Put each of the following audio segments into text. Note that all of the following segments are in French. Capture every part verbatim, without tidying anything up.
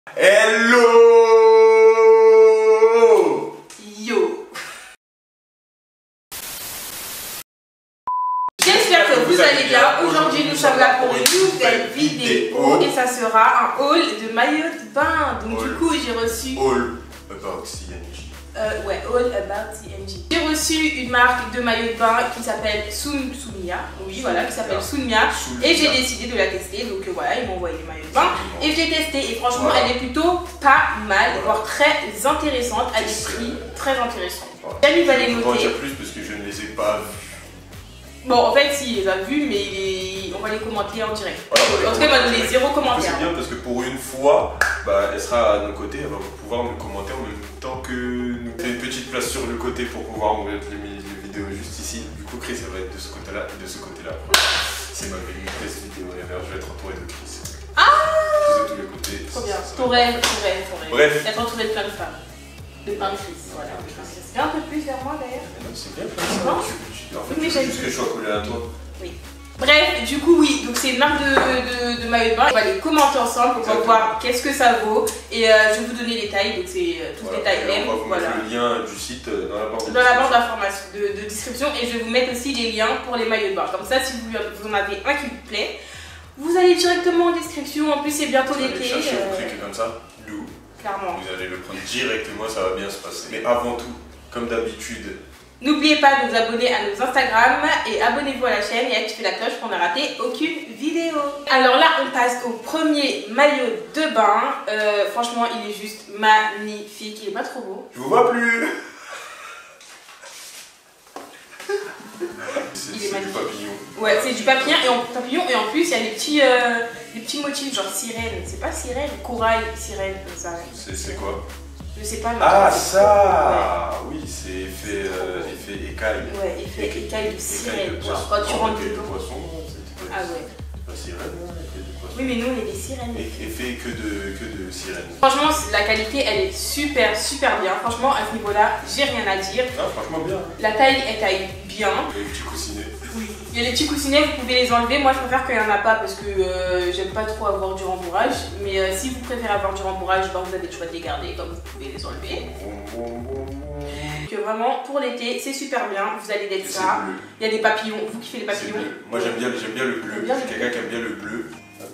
Hello. Yo. J'espère que vous allez bien. Aujourd'hui nous sommes là pour une nouvelle vidéo et ça sera un haul de maillot de bain. Donc All. du coup j'ai reçu... All about C N J. Euh, ouais, All About C N J. J'ai reçu une marque de maillot de bain qui s'appelle Sun Sunmia. Oui, voilà, qui s'appelle Sunmia. Et j'ai décidé de la tester. Donc euh, voilà, ils m'ont envoyé les maillots de bain. Et j'ai testé. Et franchement, voilà. Elle est plutôt pas mal, voilà. Voire très intéressante. À des prix très intéressants. Voilà. Jamie va les noter. Je ne vais pas dire plus parce que je ne les ai pas vus. Bon, en fait, si, il les a vus, mais il est... on va les commenter en direct. Voilà, en tout cas, il m'a donné zéro commentaire. C'est bien parce que pour une fois, bah, elle sera à nos côtés, elle va pouvoir nous commenter en même temps que nous. Il y a une petite place sur le côté pour pouvoir mettre les, les vidéos juste ici. Du coup, Chris, elle va être de ce côté-là et de ce côté-là. C'est ma belle vidéo, je vais être entouré de Chris. Ah, de tous les côtés. Trop bien. Ton rêve, ton rêve, ton rêve. Bref. D'être entouré de plein de femmes. De plein de Chris, voilà. Viens un peu plus vers moi d'ailleurs. C'est bien comme ça. Non. En fait, oui, mais juste que je sois collé à toi. Oui. Bref, du coup, oui, donc c'est une marque de, de, de maillot de bain. On va les commenter ensemble pour Exactement. Voir qu'est-ce que ça vaut. Et euh, je vais vous donner les tailles, donc c'est euh, toutes voilà. Les tailles M. On va vous voilà. mettre le lien du site dans la barre de Dans la barre d'information, de, de description. Et je vais vous mettre aussi les liens pour les maillots de bain. Comme ça, si vous, vous en avez un qui vous plaît, vous allez directement en description. En plus, c'est bientôt l'été. Vous allez chercher, euh... vous cliquez comme ça, Lou. Clairement. Vous allez le prendre directement, ça va bien se passer. Mais avant tout, comme d'habitude, n'oubliez pas de vous abonner à nos Instagram et abonnez-vous à la chaîne et activez la cloche pour ne rater aucune vidéo. Alors là, on passe au premier maillot de bain. Euh, franchement, il est juste magnifique. Il est pas trop beau. Je vous vois plus. C'est du papillon. Ouais, c'est du papillon et, en, papillon et en plus, il y a des petits, euh, des petits motifs genre sirène. C'est pas sirène, corail, sirène, comme ça. C'est quoi? Je sais pas. Ah, ça ouais. Oui, c'est effet, euh, effet écaille. Ouais, effet écaille, écaille de sirène. De genre quand tu rentres dedans. Poisson, ah ouais. Pas sirène, effet de poisson. Oui, mais nous, on est des sirènes. Et effet que de, que de sirène. Franchement, la qualité, elle est super, super bien. Franchement, à ce niveau-là, j'ai rien à dire. Ah, franchement, bien. La taille, elle taille bien. Les petits coussinets. Oui. Il y a les petits coussinets, vous pouvez les enlever. Moi, je préfère qu'il n'y en a pas parce que euh, j'aime pas trop avoir du rembourrage. Mais euh, si vous préférez avoir du rembourrage, bah, vous avez le choix de les garder comme vous pouvez les enlever. Que vraiment, pour l'été, c'est super bien. Vous allez d'être ça. Il y a des papillons. Vous kiffez les papillons? Moi, j'aime bien, j'aime bien le bleu. Je suis quelqu'un qui aime bien le bleu.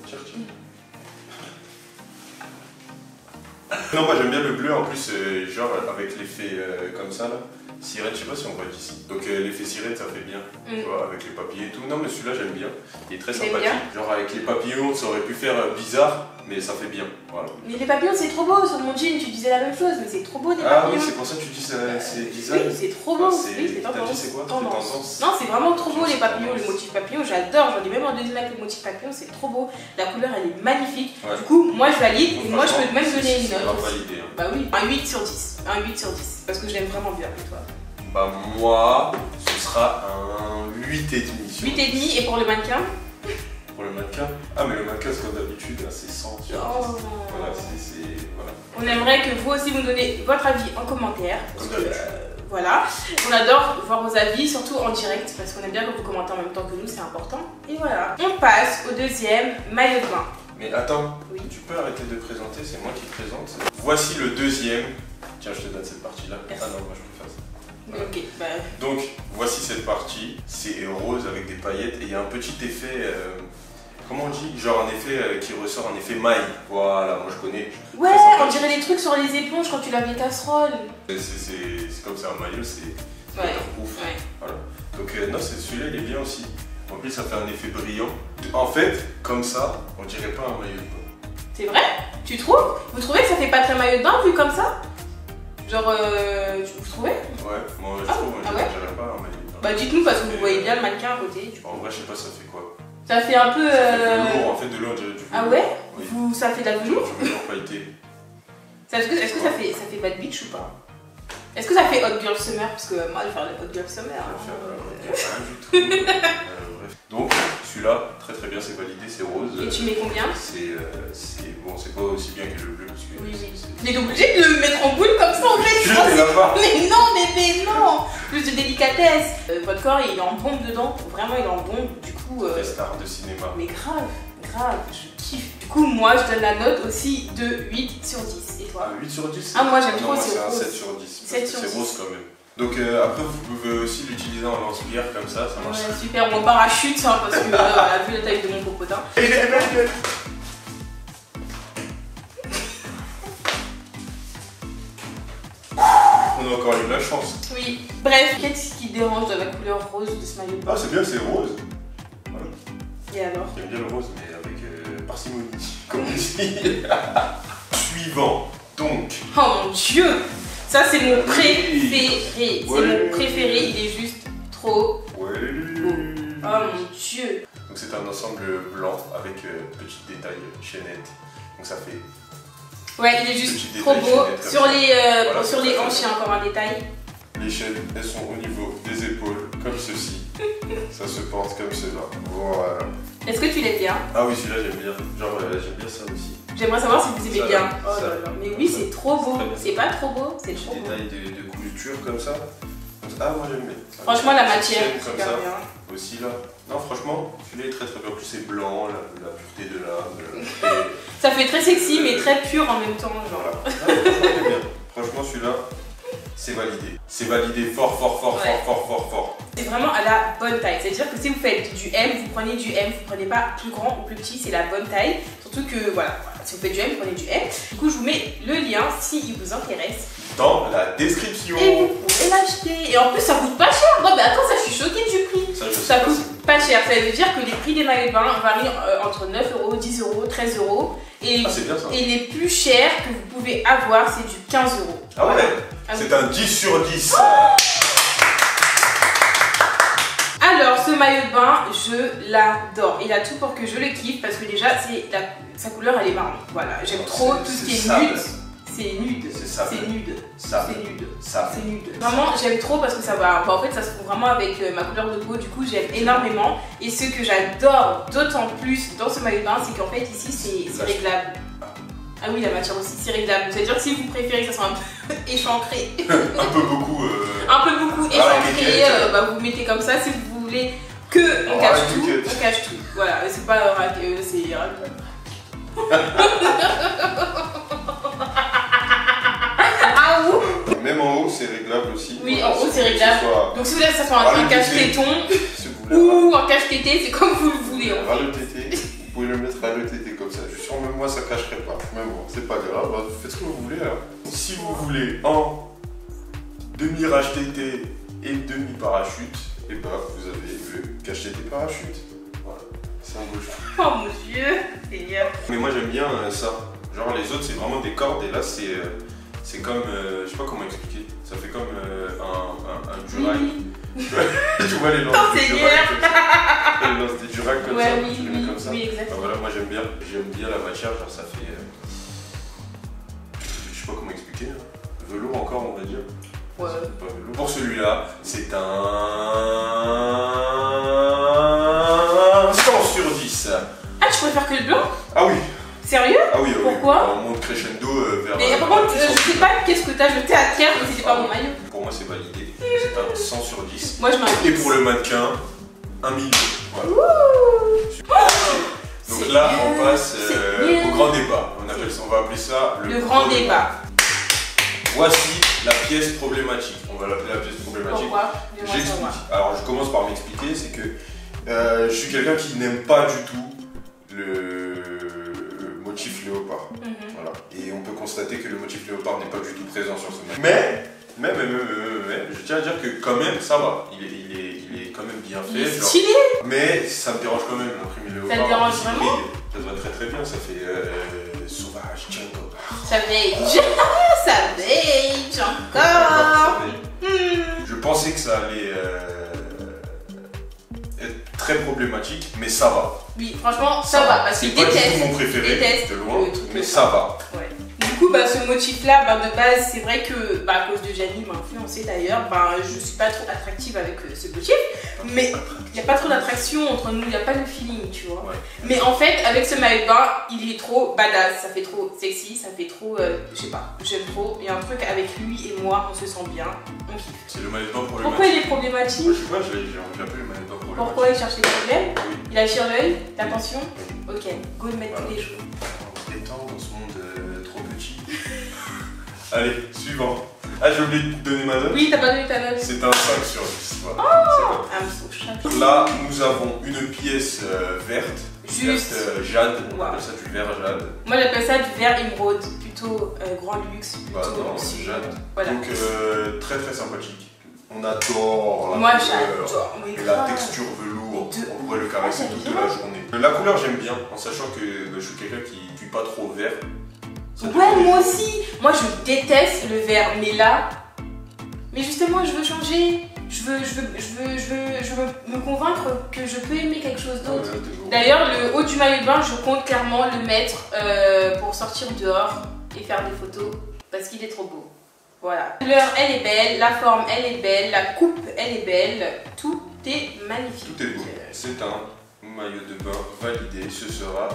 Non, moi j'aime bien le bleu en plus, euh, genre avec l'effet euh, comme ça là. Sirène, je sais pas si on voit d'ici. Donc euh, l'effet sirène ça fait bien, mm. Tu vois, avec les papillons et tout. Non mais celui-là j'aime bien, il est très sympathique. Genre avec les papillons ça aurait pu faire euh, bizarre, mais ça fait bien. Voilà. Mais les papillons c'est trop beau, sur mon jean tu disais la même chose, mais c'est trop beau des ah, papillons. Ah oui c'est pour ça que tu dis euh, c'est design. Oui c'est trop beau, enfin, oui c'est tendance. T'as dit c'est quoi? Tendance. Tendance. Non c'est vraiment trop beau les papillons, le motif papillon, j'adore. J'en ai même en deuxième avec le motif papillon, c'est trop beau. La couleur elle est magnifique. Ouais. Du coup moi je valide et moi je peux même donner une note. Valider, hein. Bah oui, un huit sur dix. Un huit sur dix. Parce que je l'aime vraiment bien avec toi. Bah moi, ce sera un huit virgule cinq. huit virgule cinq et pour le mannequin? Pour le mannequin? Ah mais le mannequin c'est comme d'habitude, c'est cent. Oh. Voilà, c'est... Voilà. On aimerait que vous aussi vous donnez votre avis en commentaire. Parce que, euh, voilà. On adore voir vos avis, surtout en direct, parce qu'on aime bien que vous commentez en même temps que nous, c'est important. Et voilà. On passe au deuxième maillot de bain. Mais attends, oui. Tu peux arrêter de présenter, c'est moi qui présente. Voici le deuxième. Tiens, je te donne cette partie-là. Ah non, moi je peux faire ça. Voilà. Ok, bah... Donc, voici cette partie. C'est rose avec des paillettes et il y a un petit effet... Euh, comment on dit? Genre un effet euh, qui ressort, un effet maille. Voilà, moi je connais. Ouais, on dirait les trucs sur les éponges quand tu laves les casseroles. C'est comme ça, un maillot, c'est ouais. ouf. Ouais. Voilà. Donc, euh, non, celui-là il est bien aussi. En plus, ça fait un effet brillant. En fait, comme ça, on dirait pas un maillot de bain. C'est vrai? Tu trouves? Vous trouvez que ça fait pas très maillot de bain vu comme ça? Genre, euh, vous trouvez? Ouais, moi je ah, trouve, ah je ouais dirais pas un maillot de bain. Bah dites-nous parce que vous voyez bien le mannequin à côté. Du coup. En vrai, je sais pas, ça fait quoi? Ça fait un peu... Ça euh... fait de l'eau, en fait, de l'eau, on dirait du velours. Ah ouais? Oui. Vous, ça fait de la velours? Du velours pailleté. Est-ce que, est-ce que ça fait, ça fait bad bitch ou pas? Est-ce que ça fait hot girl summer? Parce que moi, je vais faire le hot girl summer. Hein. Faire, euh, rien du tout. euh, bref. Donc, celui-là, très très bien, c'est validé, c'est rose. Et tu mets combien? C'est euh, bon, c'est pas aussi bien que le bleu. Parce que oui, oui. Il est obligé de le mettre en boule comme ça en fait. Je ne pas. Mais non, bébé, non. Plus de délicatesse. Euh, votre corps, il est en bombe dedans. Vraiment, il est en bombe. Du coup. Euh... Des stars de cinéma. Mais grave, grave. Je kiffe. Du coup, moi, je donne la note aussi de huit sur dix. Et toi? Ah, huit sur dix? Ah, moi, j'aime ah, trop, c'est rose. sept sur dix. sept sur dix. C'est rose quand même. Donc euh, après, vous pouvez aussi l'utiliser en lance-pierre comme ça, ça marche. Ouais, super, ou en parachute, hein, parce que euh, vu la taille de mon popotin. On a encore eu de la chance. Oui. Bref, qu'est-ce qui dérange de la couleur rose de ce maillot de bain? Ah, c'est bien, c'est rose. Voilà. Et alors? J'aime bien le rose, mais avec euh, parcimonie, comme on dit. Suivant, donc. Oh mon dieu! Ça, c'est mon Oui. préféré. C'est Ouais. mon préféré, il est juste trop Ouais. beau. Oh mon dieu! Donc c'est un ensemble blanc avec euh, petits détails chaînettes. Donc ça fait. Ouais, il est juste Petit trop détail beau. chaînette comme Sur ça. les, euh, Voilà, sur c'est les ça. hanches, il y a encore un détail. Les chaînes, elles sont au niveau des épaules, comme ceci. Ça se porte comme cela. Voilà. Est-ce que tu l'aimes bien? Ah oui, celui-là j'aime bien. Genre euh, j'aime bien ça aussi. J'aimerais savoir si vous aimez Ça, bien. ça. Oh là là. Mais oui, c'est trop beau. Très bien. C'est pas trop beau, c'est Petit trop beau. détail de, de couverture comme ça. Ah moi j'aime bien. Franchement, la Petite matière, chaîne c'est comme super ça. bien. Aussi là. Non franchement, celui-là est très très bien. En plus c'est blanc, la, la pureté de l'âme. et- Ça fait très sexy, mais très pur en même temps. Genre. Voilà. Ah, franchement, j'aime bien. Franchement, celui-là, c'est validé. C'est validé fort, fort, fort, Ouais. fort, fort, fort, fort. C'est vraiment à la bonne taille. C'est-à-dire que si vous faites du M, vous prenez du M. Vous prenez pas plus grand ou plus petit, c'est la bonne taille. Surtout que, voilà, voilà, si vous faites du M, vous prenez du M. Du coup, je vous mets le lien si il vous intéresse. Dans la description. Et vous pouvez l'acheter. Et en plus, ça coûte pas cher. Non, mais attends, ça, je suis choquée du prix. Ça, je sais Ça pas coûte si- pas cher. Ça veut dire que les prix des maillots de bain varient euh, entre neuf euros, dix euros, treize euros. Et, Ah, c'est bien ça. et les plus chers que vous pouvez avoir, c'est du quinze euros. Ah ouais. Ah oui. C'est un dix sur dix. Alors, ce maillot de bain, je l'adore. Il a tout pour que je le kiffe parce que déjà, c'est la- sa couleur, elle est marron. Voilà, j'aime trop tout ce c'est qui est sable. nude. C'est nude. C'est sable. C'est nude. Sable. C'est nude. Sable. C'est nude. Vraiment, j'aime trop parce que ça va. Bah, en fait, ça se trouve vraiment avec euh, ma couleur de peau. Du coup, j'aime énormément. Et ce que j'adore d'autant plus dans ce maillot de bain, c'est qu'en fait, ici, c'est c'est réglable. Ah oui, la matière aussi, c'est réglable. C'est-à-dire que si vous préférez que ça soit un peu échancré, Un peu beaucoup. euh, un peu beaucoup Ah, échancré, nickel. euh, bah, vous mettez comme ça. Si vous voulez que on Ah, cache tout, nickel. on cache tout. Voilà, c'est pas. Euh, c'est. Ah ouh. Même en haut, c'est réglable aussi. Oui, Voilà, en haut, si c'est vous voulez que ce réglable. soit- Donc si vous voulez que ça soit un, Ras un le cache-téton Si vous voulez. ou un cache-tété, c'est comme vous le voulez. en Ras fait. le tété, vous pouvez le mettre à le tété comme ça. Je suis sûr, même moi, ça cacherait pas. Mais bon, c'est pas grave, bah, faites ce que vous voulez. Hein. Si vous voulez en demi-rage tété et demi-parachute, et bah vous avez le cache-tété parachute. Voilà, c'est un beau choix. Oh mon dieu, Seigneur. Mais moi, j'aime bien euh, ça. Genre, les autres, c'est vraiment des cordes, et là, c'est euh, c'est comme. euh, je sais pas comment expliquer. Ça fait comme euh, un, un, un durail. Tu vois les lances Oh, des Seigneur. durails comme ça. Les lances des durails comme Ouais, ça. oui, tu les mets oui, comme ça. oui, Bah exactement. voilà, moi j'aime bien, j'aime bien la matière, genre ça fait, euh, je sais pas comment expliquer, hein. Velours encore on va dire. Ouais. C'est pas velours. Pour celui-là, c'est un cent sur dix. Ah, tu préfères que le blanc? Ah oui, Sérieux? ah oui, ah oui. Pourquoi? On monte crescendo euh, vers. Mais euh, par contre, vers euh, je cent. sais pas qu'est-ce que t'as jeté à terre, mais c'était pas mon maillot. Pour moi c'est validé, c'est un cent sur dix. Moi, je m'inquiète. Et pour le mannequin, un million. Voilà. Ouh. Donc C'est là, bien, on passe euh, c'est bien. au grand débat. On, appelle ça, on va appeler ça Le grand débat. Voici la pièce problématique. On va l'appeler la pièce problématique. Pourquoi? Dis-moi J'explique. savoir. Alors, je commence par m'expliquer. C'est que euh, je suis quelqu'un qui n'aime pas du tout le, le motif léopard. Mhm. Voilà. Et on peut constater que le motif léopard n'est pas du tout présent sur ce match. Mais, mais, mais, mais, mais, mais, je tiens à dire que quand même, ça va. Il est, il est, il est quand même bien Il fait. est genre. stylé. Mais ça me dérange quand même d'imprimer le léopard. te dérange en vraiment? hybride. Ça se voit très très bien, ça fait euh, sauvage, jungle. Ça veille. Ça veille encore. Hmm. Je pensais que ça allait euh, être très problématique, mais ça va. Oui, franchement, ça, va. Parce C'est qu'il pas du déteste. tout mon préféré, déteste de loin, le truc mais de ça va. Ouais. Du coup, bah, ce motif-là, bah, de base, c'est vrai que, bah, à cause de Gianni m'a influencé d'ailleurs, bah, je suis pas trop attractive avec euh, ce motif. Mais il n'y a pas trop d'attraction entre nous, il n'y a pas de feeling, tu vois. Ouais. Mais en fait, avec ce maillot de bain, il est trop badass, ça fait trop sexy, ça fait trop, euh, je sais pas, j'aime trop. Il y a un truc avec lui et moi, on se sent bien, on kiffe. C'est le maillot de bain problématique. Pourquoi il est Moi, problématique? je sais pas, j'ai j'ai appelé le maillot de bain problématique. Pourquoi il cherche les problèmes? Oui. Il attire l'œil, l'attention. Oui. Ok, go le mettre voilà. tous les jours. On se détend dans ce monde euh, trop petit. Allez, suivant. Ah, j'ai oublié de donner ma note. Oui, t'as pas donné ta note. C'est un cinq sur dix. Voilà. Oh, I'm so shy. Là, nous avons une pièce euh, verte. Juste. Verte, euh, jade, on Wow. appelle ça du vert jade. Moi j'appelle ça du vert émeraude, plutôt euh, grand luxe, plutôt Bah non, luxueux. jade. Voilà. Donc euh, très très sympathique. On adore la Moi couleur j'adore. mais et la grave. texture velours. De- On pourrait le caresser Ah, toute j'aime la bien. journée. La couleur j'aime bien, en sachant que bah, je suis quelqu'un qui ne suis pas trop vert. Ça Ouais, dépend moi des- aussi. Moi je déteste le vert, mais là. Mais justement, je veux changer. Je veux, je veux, je veux, je veux, je veux me convaincre que je peux aimer quelque chose Ah ouais, d'autre. t'es beau. D'ailleurs, le haut du maillot de bain, je compte clairement le mettre euh, pour sortir dehors et faire des photos parce qu'il est trop beau. Voilà. La couleur, elle est belle, la forme, elle est belle, la coupe, elle est belle. Tout est magnifique. Tout est beau. C'est un maillot de bain validé. Ce sera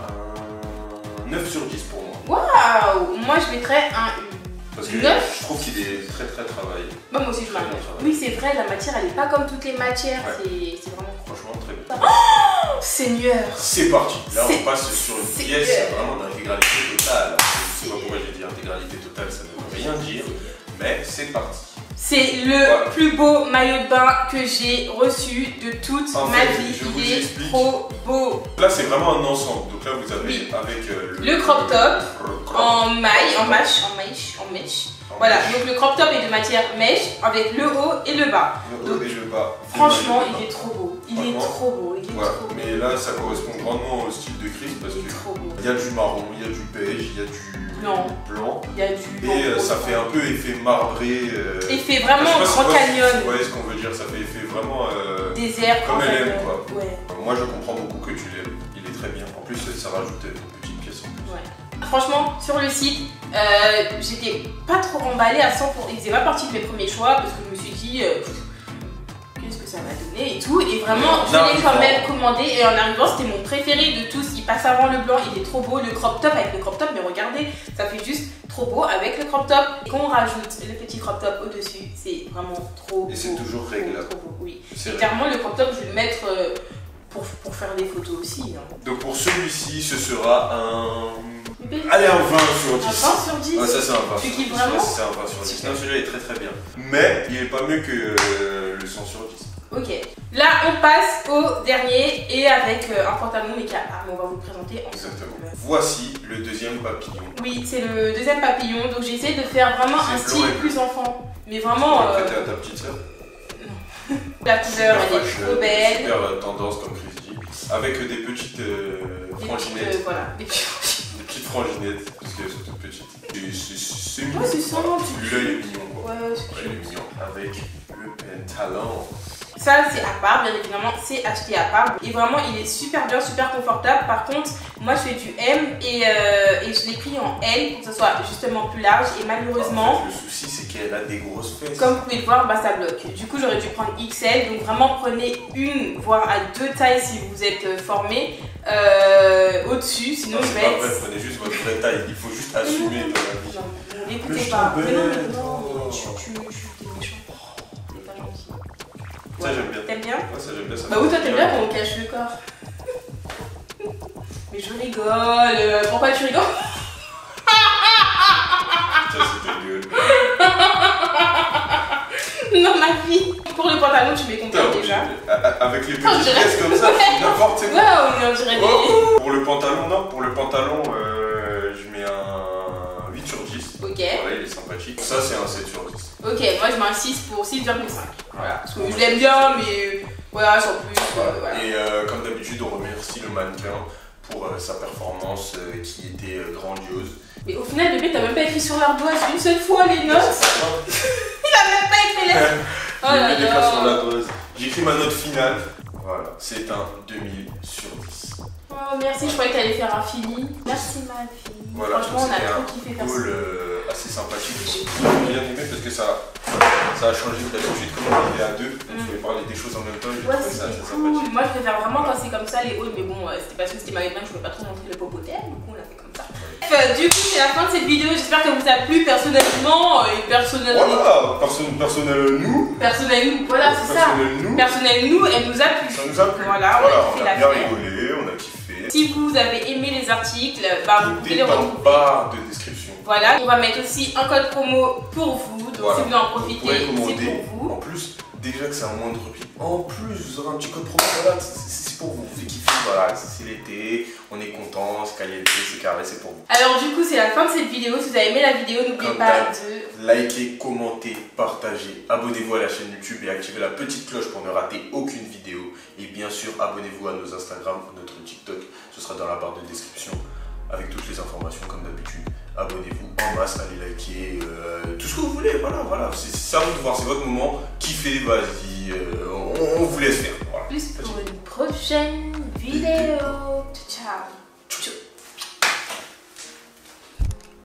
un neuf sur dix pour moi. Waouh! Moi, je mettrais un U. Parce que neuf. je trouve qu'il est très très travaillé. Bah, moi aussi, je Très m'arrête. bon travail. Oui, c'est vrai, la matière, elle est pas comme toutes les matières. Ouais. C'est c'est vraiment. Franchement, très bien. Oh, Seigneur! C'est parti. Là, C'est- on passe sur une c'est- pièce vraiment d'intégralité totale. Je sais pas pourquoi j'ai dit intégralité totale, ça ne veut rien dire. Mais c'est parti. C'est le Voilà. plus beau maillot de bain que j'ai reçu de toute En ma fait, vie. je vous Il est explique. trop beau. Là, c'est vraiment un ensemble. Donc là, vous avez Oui. avec euh, Le crop top le crop- En maille, en mâche, en mèche, en mèche. en Voilà, mèche, donc le crop top est de matière mèche avec le haut et le bas. le haut et le bas. Franchement, Le maillot de il est trop beau. Il est Franchement, trop beau. Il est Voilà. trop beau. Mais là, ça correspond grandement au style de Chris parce Il est que trop beau. il y a du marron, il y a du beige, il y a du Blanc. blanc. Il y a du. Et euh, ça fait un peu effet marbré. Euh... Et fait je vraiment sais pas si Grand vous voyez- Canyon. Vous voyez ce qu'on veut dire, ça fait effet vraiment. Euh... Désert, Comme Grand elle aime, Canyon. quoi. Ouais. Moi, je comprends beaucoup que tu l'aimes. Il est très bien. En plus, ça rajoute une petite pièce en plus. Ouais. Franchement, sur le site, euh, j'étais pas trop emballée à cent pour cent. Il faisait pas partie de mes premiers choix parce que je me suis dit, euh, pff, qu'est-ce que ça va donner et tout. Et vraiment, je l'ai quand même commandé. Et en arrivant, c'était mon préféré de tous. Il passe avant le blanc, il est trop beau. Le crop top avec le crop top, mais regardez, ça fait juste trop beau avec le crop top. Et quand on rajoute le petit crop top au-dessus, c'est vraiment trop beau. Et c'est toujours trop, réglable. trop beau, oui. C'est Et vrai. clairement, le crop top, je vais le mettre euh, pour, pour faire des photos aussi. Hein. Donc pour celui-ci, ce sera un. Mais Allez, un vingt sur dix. un vingt sur dix. Ah, ça, c'est un vingt Tu sur kiffes dix. vraiment Ouais, c'est un vingt sur dix. Non, celui-là est très très bien. Mais il est pas mieux que euh, le cent sur dix. Ok, là on passe au dernier et avec euh, un pantalon mais qui a ah, mais on va vous le présenter ensemble. Exactement. Voici le deuxième papillon. Oui, c'est le deuxième papillon, donc j'ai essayé de faire vraiment un C'est style blanc et plus enfant. Mais vraiment, Tu peux le euh, prêter à ta petite sœur. la couleur elle est fashion, trop belle. Super euh, tendance comme Chris dit. Avec des petites euh, Des petites, franginettes. euh, voilà, des petites franginettes. Des petites franginettes, parce qu'elles sont toutes petites. Et c'est- C'est mignon. Ouais, c'est ça, Voilà. c'est Celui-là, il est mignon. Quoi. Ouais, c'est Ouais, il est cute. mignon. Avec le pantalon. Ça c'est à part, bien évidemment, c'est acheté à part. Et vraiment, il est super bien, super confortable. Par contre, moi je fais du M et, euh, et je l'ai pris en L pour que ce soit justement plus large. Et malheureusement, En fait, le souci, c'est qu'elle a des grosses fesses. comme vous pouvez le voir, bah, ça bloque. Du coup, j'aurais dû prendre X L. Donc vraiment, prenez une, voire à deux tailles si vous êtes euh, formé euh, au-dessus. Sinon, Non, je c'est vais pas vrai, être... prenez juste votre vraie taille. Il faut juste assumer dans la vie. Non, Mais n'écoutez je pas. Mais non, mais t'embête. non, tu, tu, tu, t'es méchant. T'es pas gentil. Ça, j'aime bien. T'aimes bien? Ouais, ça, j'aime bien. Ça Bah oui, toi t'aimes bien quand on cache le corps. Mais je rigole. Pourquoi tu rigoles? Ça, c'était nul. Non, ma vie. Pour le pantalon, tu m'es Putain, contente déjà. avec les On petites dirait- pièces comme ça, c'est n'importe Ouais, quoi. on dirait des... Oh, pour le pantalon, non, pour le pantalon, euh, je mets un huit sur dix. Ok. Ouais, il est sympathique. Ça, c'est un sept sur dix. Ok, moi je mets un six pour six virgule cinq. Voilà. Parce que je l'aime bien, mais voilà, sans plus. euh, voilà. Et euh, comme d'habitude, on remercie le mannequin pour euh, sa performance euh, qui était euh, grandiose. Mais au final, bébé, t'as même pas écrit sur l'ardoise une seule fois les notes. Il a même pas écrit les notes. Oh J'ai là mis des pas sur là. la dose. J'écris ma note finale. Voilà, c'est un demi sur dix. Oh merci, je croyais que t'allais faire un fini. Merci ma fille. Voilà, Franchement, on a c'était trop un kiffé faire ça. haul euh, assez sympathique. J'ai bien aimé parce que ça, ça a changé d'habitude. Comme on était à deux, on Mm. pouvait parler des choses en même temps. J'ai Ouais, trouvé ça c'était assez cool. sympathique. Moi, je préfère vraiment quand c'est comme ça les hauls, mais bon, euh, c'était parce que c'était ma main que je pouvais pas trop montrer le popotel, du coup, on l'a fait comme ça. Bref, euh, du coup, c'est la fin de cette vidéo. J'espère que vous a plu personnellement euh, et personnellement. Voilà, personne, personnel nous. Personnel nous, voilà, c'est ça. Personnel nous. Personnel nous, elle nous a plu. Ça nous a plu. Voilà, on a Voilà, kiffé on a la bien fête. rigolé, on a kiffé. Si vous avez aimé les articles, bah, vous pouvez les retrouver dans la barre de description. Voilà, on va mettre aussi un code promo pour vous, donc voilà. si vous voulez en profiter, c'est pour vous. En plus, déjà que c'est un moindre prix, en plus vous aurez un petit code promo, voilà, c'est pour vous, vous fait kiffer, voilà, c'est l'été, on est content, c'est qualité, c'est carré, c'est pour vous. Alors du coup, c'est la fin de cette vidéo. Si vous avez aimé la vidéo, n'oubliez pas de liker, commenter, partager, abonnez-vous à la chaîne YouTube et activez la petite cloche pour ne rater aucune vidéo. Et bien sûr, abonnez-vous à nos Instagram, notre TikTok, ce sera dans la barre de description avec toutes les informations comme d'habitude. Abonnez-vous en masse, allez liker, euh, tout ce que vous voulez, voilà, voilà, c'est à vous de voir, c'est votre moment, kiffez, vas-y, euh, on, on vous laisse faire. Voilà. Plus pour une prochaine vidéo. Ciao.